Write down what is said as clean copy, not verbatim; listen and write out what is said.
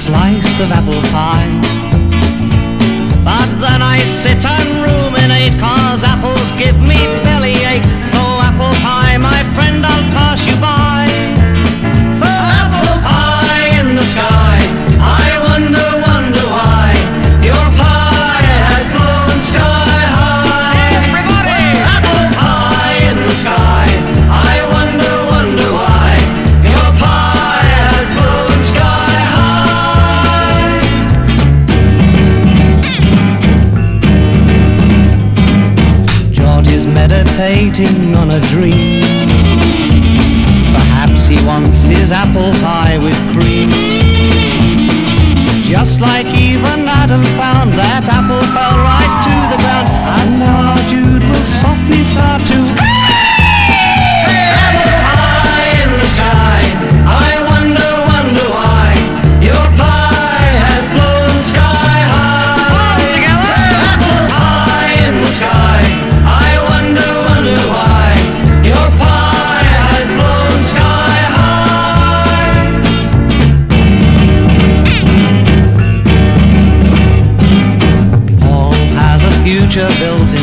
slice of apple pie. But then I sit and ruminate, 'cause apples give me bellyache. So apple pie, my friend, I'll pass you by. Apple pie in the sky, I wonder, wonder why your pie has blown sky high. Everybody! Apple pie in the sky, I wonder, wonder why your pie has blown sky high. George is meditating on a dream. Perhaps he wants his apple pie with cream. Just like even Adam found that apple fell right to the ground. And now our Jude will softly start to apple pie in the sky, I wonder, wonder why your pie has blown sky high. All together! Apple pie in the sky, I wonder, wonder why your pie has blown sky high. Paul has a future built